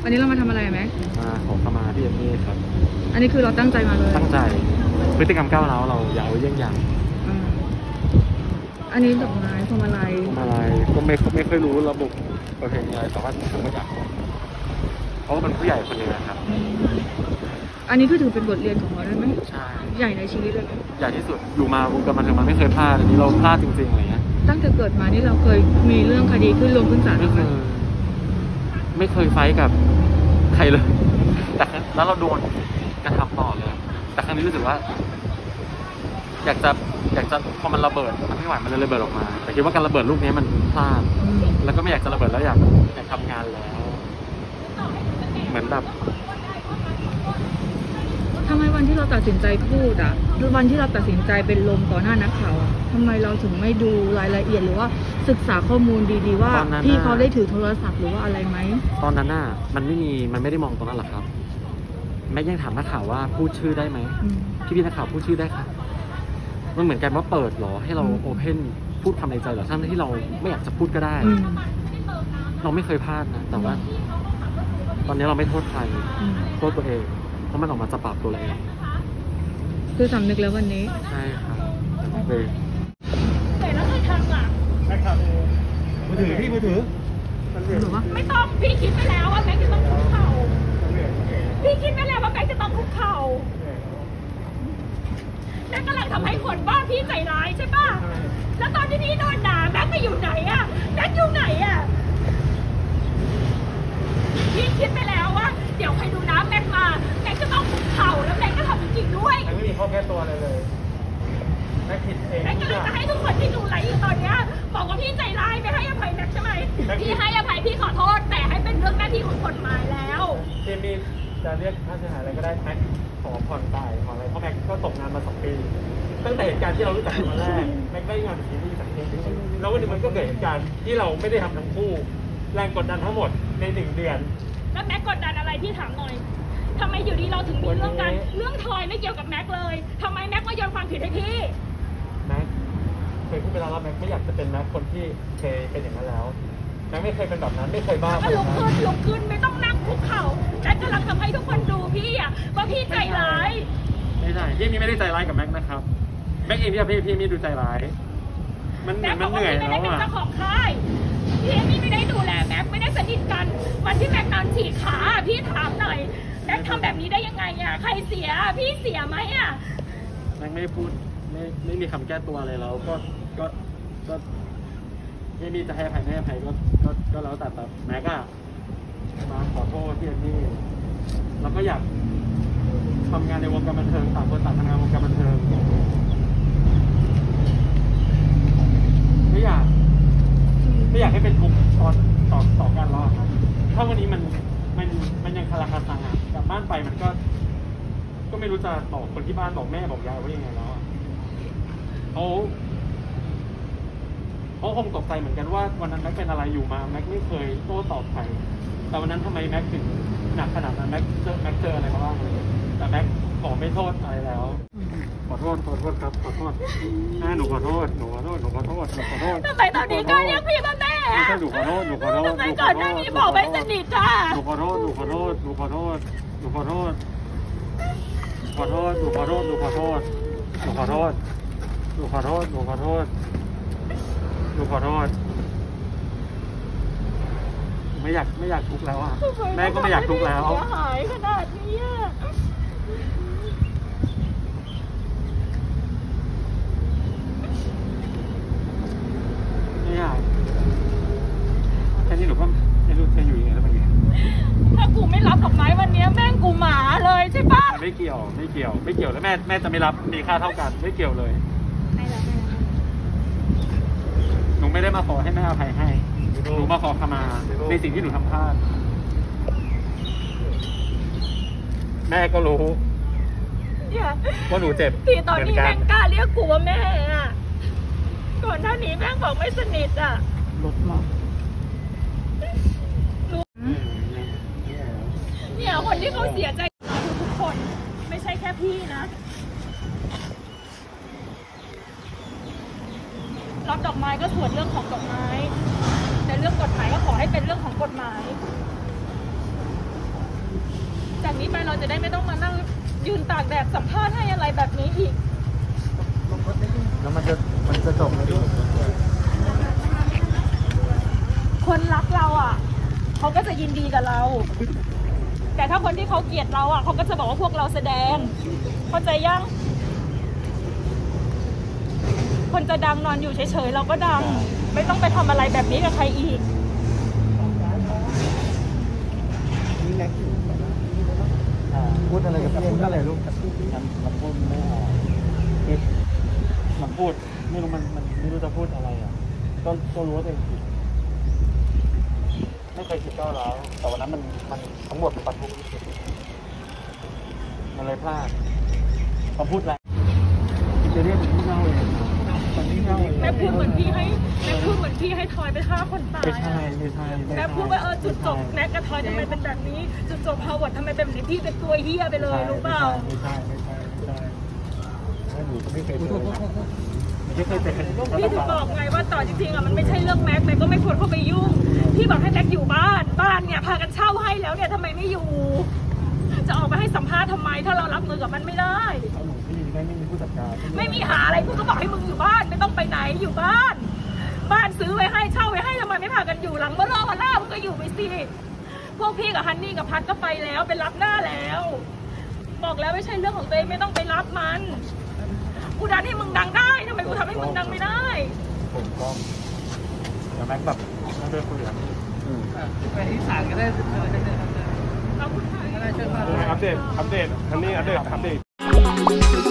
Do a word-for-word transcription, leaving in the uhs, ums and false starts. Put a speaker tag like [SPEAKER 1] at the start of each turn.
[SPEAKER 1] วันนี้เรามาทำอะไรไหม
[SPEAKER 2] มาขอขมาพี่เอมมี่ครับ
[SPEAKER 1] อันนี้คือเราตั้งใจมาเลย
[SPEAKER 2] ตั้งใจพฤติกรรมก้าวร้าวเราอย่าเอาเยี่ยงอย่าง
[SPEAKER 1] อันนี้ดอกไม้พวงมาลัย
[SPEAKER 2] พวงมาลัยก็ไม่ไม่เคยรู้ระบบประเพณีอะไรแต่ว่าผมก็อยากเพราะว่ามันผู้ใหญ่คนนึงนะครับ
[SPEAKER 1] อันนี้คือถือเป็นบทเรียนของเราได้ไหม
[SPEAKER 2] ใช่
[SPEAKER 1] ใหญ่ในชีวิตเลยไหม
[SPEAKER 2] ใหญ่ที่สุดอยู่มาวงการบันเทิงมันไม่เคยพลาดอันนี้เราพลาดจริงๆอะไรเงี้ย
[SPEAKER 1] ตั้งแต่เกิดมานี่เราเคยมีเรื่องคดีขึ้นลงขึ้นศาลไหม
[SPEAKER 2] ไม่เคยไฟกับใครเลยแต่แล้วเราโดนกระทำต่อเลยแต่ครั้งนี้รู้สึกว่าอยากจะอยากจะพอมันระเบิดมันไม่ไหวมันเลยระเบิดออกมาแต่คิดว่าการระเบิดลูกนี้มันพลาดแล้วก็ไม่อยากจะระเบิดแล้วอยากอยากทำงานแล้วเหมือนแบบ
[SPEAKER 1] ทำไมวันที่เราตัดสินใจพูดอ่ะวันที่เราตัดสินใจเป็นลมต่อหน้านักข่าวอ่ะทำไมเราถึงไม่ดูรายละเอียดหรือว่าศึกษาข้อมูลดีๆว่าพี่เขาได้ถือโทรศัพท์หรือว่าอะไรไหม
[SPEAKER 2] ตอนนั้นน่ะมันไม่มีมันไม่ได้มองตรงนั้นหรอกครับแม่ยังถามนักข่าวว่าพูดชื่อได้ไหมพี่พี่นักข่าวพูดชื่อได้ค่ะมันเหมือนกันว่าเปิดหรอให้เราโอเพนพูดความในใจหรอทั้งที่เราไม่อยากจะพูดก็ได้เราไม่เคยพลาดนะแต่ว่าตอนนี้เราไม่โทษใครโทษตัวเองเพราะมันออกมาจะปรับตัวเอง
[SPEAKER 1] คือสำนึกแล้ววันนี้
[SPEAKER 2] ใช่ครับเลย
[SPEAKER 3] แต่แล้วใครทำอ่ะ
[SPEAKER 2] ใช่ครับมือถือพี่มือถือ
[SPEAKER 3] ไม่ต้องพี่คิดไปแล้วว่าแม็กจะต้องคุกเข่าพี่คิดไปแล้วว่าแม็กจะต้องคุกเข่าแม็กกำลังทำให้คนว่าพี่ใจร้ายใช่ป่ะแล้วตอนที่พี่โดนด่าแม็กไปอยู่ไหนอ่ะแม็กอยู่ไหนอ่ะพี่คิดไปแล้วว่าเดี๋ยวใครดูน้ำแม็กมาแม็กจะต้องคุกเข่าแล้วแม็กก็ทำจริงๆด้วย
[SPEAKER 2] แม็กไม่มีข้อแก้ตัวอะไรเลยแม็กผิดเอง
[SPEAKER 3] แม็กก็เลยจะให้ทุกคนที่ดูไลฟ์อยู่ตอนนี้บอกว่าพี่ใจร้ายไม่ให้อภัยแม็กใช่ไหมพี่ให้อภัยพี่ขอโทษแต่ให้เป็นเรื่องหน้าที่ของกฎหมายแล้ว
[SPEAKER 2] พี่มีจะเรียกค่าเสียหายอะไรก็ได้แม็กขอผ่อนจ่ายขออะไรเพราะแม็กก็ตกงานมาสองปีตั้งแต่เหตุการณ์ที่เรารู้จักกันมาแรกแม็กได้งานซีรีส์สักทีแล้ววันนี้มันก็เกิดเหตุการณ์ที่เราไม่ได้ทำทั้งคู่แรงกดดันทั้งหมดในหนึ่งเดือน
[SPEAKER 3] แล้วแม็กกดดันอะไรพี่ถามหน่อยทำไมอยู่ดีเราถึงมีเรื่องกันเรื่องทอยไม่เกี่ยวกับแม็กเลยทำไมแม็กมาโยนความผิดให้พี่
[SPEAKER 2] แม็กเคยพูดไปแล้วว่าแม็กไม่อยากจะเป็นแม็กคนที่เคยเป็นอย่างนั้นแล้วแม็กไม่เคยเป็นแบบนั้นไม่เคยบ้า
[SPEAKER 3] ก็ลุกขึ้นลุกขึ้นไม่ต้องนั่งคุกเข่าแม็กกำลังทำให้ทุกคนดูพี่อ่ะว่าพี่ใจร้าย
[SPEAKER 2] ไม่ใช่พี่มีไม่ได้ใจร้ายกับแม็กนะครับแม็กเองที่พี่พี่มีดูใจร้ายมันมันเหนื่อยแล้วอ่ะ
[SPEAKER 3] ไม่ได้เป็นเจ้าของค่ายพี่มี่ไม่ได้ดูแลแม็กไม่ได้สนิทกันวันที่แม็กนอนฉีกขาพี่ถามหน่อยแม็กทำแบบนี้ได้ยังไงอ่ะใครเสียพี่เสียไหมอ่ะ
[SPEAKER 2] แม็กไม่พูดไม่ไม่มีคำแก้ตัวอะไรแล้วก็ก็ก็ไม่มีจะให้อภัยไม่ให้อภัยก็ก็ก็แล้วแต่แบบแม็กอะมาขอโทษที่นี่เราก็อยากทำงานในวงการบันเทิงต่างคนต่างทำงานวงการบันเทิงไม่อยากไม่อยากให้เป็นทุกข์ตอนต่อต่อการรอครับถ้าวันนี้มันมันมันยังคาราคาซังอ่ะกลับบ้านไปมันก็ก็ไม่รู้จะบอกคนที่บ้านบอกแม่บอกยายว่ายังไงแล้วเขาเขาคงตกใจเหมือนกันว่าวันนั้นแม็กเป็นอะไรอยู่มาแม็กไม่เคยโต้ตอบใครแต่วันนั้นทำไมแม็กถึงหนักขนาดนั้นแม็กเจอแม็กเจออะไรมาบ้างเลยแต่แม็กขอไม่โทษอะไรแล้วขอโทษขอโทษครับขอโทษแม่หนูขอโทษหนูขอโทษหนูขอโทษหนูขอโทษ
[SPEAKER 3] ทำไมตอนนี้ก็เรียกพี่ว่าแม่
[SPEAKER 2] ไม่ใช่หนูขอโทษหนูขอโทษ
[SPEAKER 3] ทำไมก่อนหน้านี้บอกไม่สนิทอ่ะ
[SPEAKER 2] หนูขอโทษหนูขอโทษหนูขอโทษหนูขอโทษขอโทษหนูขอโทษหนูขอโทษหนูขอโทษหนูขอโทษหนูขอโทษหนูขอโทษไม่อยากไม่อยากทุกข์แล้วอ่ะแม่ก็ไม่อยากทุกข์แล้ว
[SPEAKER 3] หายขนาดนี้
[SPEAKER 2] ไม่อยากแค่นี้หนูก็ไม่รู้จะอยู่ยังไงแล้วมันไง
[SPEAKER 3] ถ้ากูไม่รับดอกไม้วันนี้แม่งกูหมาเลยใช่ปะ
[SPEAKER 2] ไม่เกี่ยวไม่เกี่ยวไม่เกี่ยวแล้วแม่แม่จะไม่รับมีค่าเท่ากันไม่เกี่ยวเลย
[SPEAKER 3] ไม่รับไม่รับ
[SPEAKER 2] หนูไม่ได้มาขอให้แม่อภัยให้หนูมาขอขมาในสิ่งที่หนูทำพลาดแม่ก็รู้ว่าหนูเจ็บ
[SPEAKER 3] ที่ตอนนี้แม่งกล้าเรียกกูว่าแม่อะก่อนหน้านี้แม่งบอกไม่สนิทอ่ะ
[SPEAKER 2] ลดมา
[SPEAKER 3] เนี่ยคนที่เขาเสียใจทุกคนไม่ใช่แค่พี่นะรับดอกไม้ก็ส่วนเรื่องของดอกไม้แต่เรื่องกฎหมายก็ขอให้เป็นเรื่องของกฎหมายนี้ไปเราจะได้ไม่ต้องมานั่งยืนตากแดดสัมภาษณ์ให้อะไรแบบนี้อีก
[SPEAKER 4] แล้วมันจะมันจะจบไหมพี่
[SPEAKER 3] คนรักเราอ่ะเขาก็จะยินดีกับเราแต่ถ้าคนที่เขาเกลียดเราอ่ะเขาก็จะบอกว่าพวกเราแสดงเข้าใจยังคนจะดังนอนอยู่เฉยๆเราก็ดังไม่ต้องไปทำอะไรแบบนี้กับใครอีก
[SPEAKER 4] พูดอะไรกับพูดอะไรลูก
[SPEAKER 2] มันมันพูดไม่ออกคือมันพูดไม่รู้มันมันไม่รู้จะพูดอะไรอ่ะก็ก็รู้ว่าตัวเองผิดไม่เคยคิดก้าวร้าวแต่วันนั้นมันมันทั้งหมดมันปะทุมันเลยพลาดพอพูดแล้วจะเรียกผมที่เล่าเองตอนนี้เล่าเอง
[SPEAKER 3] แม่พูดเหมือนพี่ให้แม่พูดเหมือนพี่ให้ทอยไปฆ่าคนตาย
[SPEAKER 2] ไม่ใช่ไม่ใช่ไม่ใช่
[SPEAKER 3] แม่พูดว่าเออจุดจบแน็กกับทอยทำไมเป็นแบบนี้จุดจบฮาวเวิร์ดทำไมเป็นแบบนี้พี่เป็นตัวเฮียไปเลยรู้เปล่า
[SPEAKER 2] ไม่ใช่ไม่ใช่ไม่ใช่ไม่หนูไม่เคยเจอไม่เคยเจอ
[SPEAKER 3] พี่ถึงบอกไงว่าต่อจริงๆอ่ะมันไม่ใช่เรื่องแม็กแม็กก็ไม่ควรเข้าไปยุ่งพี่บอกให้แม็กอยู่บ้านบ้านเนี่ยพากันเช่าให้แล้วเนี่ยทำไมไม่อยู่จะออกมาให้สัมภาษณ์ทำไมถ้าเรารับมือกับมันไม่ได้
[SPEAKER 2] หนูพี่ไม่ไม่มีผู้จัดการ
[SPEAKER 3] ไม่มีหาอะไรกูก็บอกให้มึงอยู่บ้านไม่ต้องไปไหนอยู่บ้าน บ้านซื้อไว้ให้เช่าไว้ให้ทำไมไม่พากันอยู่หลังบ้านรอมาล่ามึงก็อยู่ไปสิพวกพี่กับฮันนี่กับพัดก็ไปแล้วไปรับหน้าแล้ว บอกแล้วไม่ใช่เรื่องของตัวเองไม่ต้องไปรับมันกูดันให้มึงดังได้ทำไมกูทำให้มึงดังไม่ได้
[SPEAKER 2] ผมก็แต่แม็กแบบไม่ได้คุยกัน
[SPEAKER 4] ไปที่ศาลก็ได้
[SPEAKER 3] เราคุณถ่าย
[SPEAKER 4] ได้เชิญมา
[SPEAKER 5] อัปเดต อัปเดตอันนี้อัปเดต อัปเดต